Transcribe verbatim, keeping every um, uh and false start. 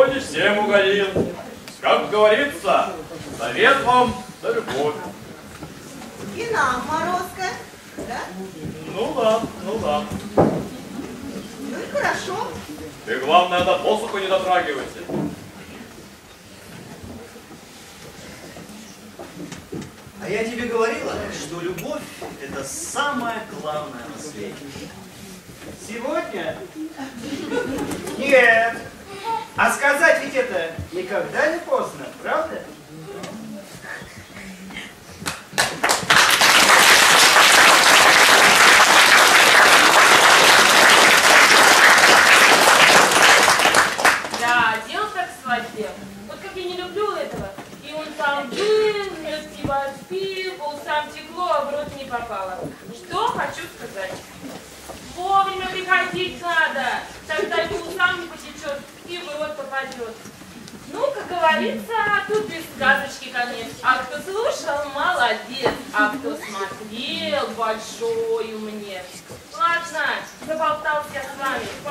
не всем угодил. Как говорится, совет вам да любовь. И нам, Морозко, да? Ну да, ну да. Ну и хорошо. Ты, главное, до посуха не дотрагивайся. А я тебе говорила, что любовь – это самое главное на свете. Сегодня? Нет. А сказать ведь это никогда не поздно, правда? Да, дело так в свадьбе. Вот как я не люблю этого. И он там был, милостиво отпил, по усам текло, а в рот не попало. Что хочу сказать. Вовремя приходить надо, тогда и по усам не потечет, и в рот попадет. Ну, как говорится, тут без сказочки конец. А кто слушал, молодец. А кто смотрел, большой умнец. Ладно, заболтался я с вами.